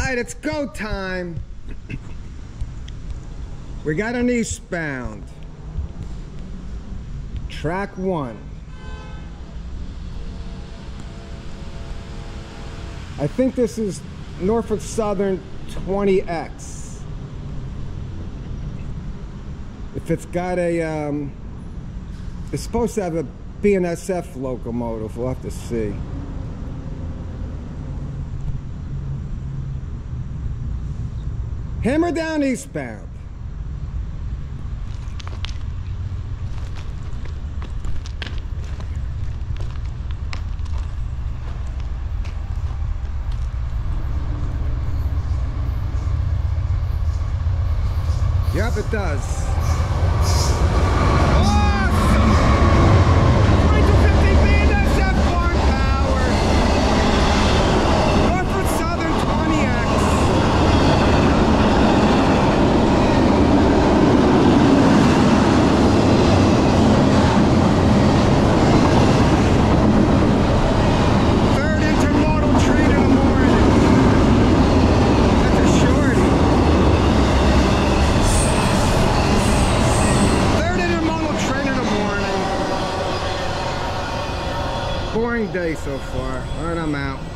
right, it's go time. We got an eastbound. Track 1. I think this is Norfolk Southern 20X. If it's got a, it's supposed to have a BNSF locomotive. We'll have to see. Hammer down eastbound. Yep, it does. Awesome! 2250 BNSF Foreign Power. Norfolk Southern 20X. Third intermodal train in the morning. That's a shorty. Boring day so far. All right, I'm out.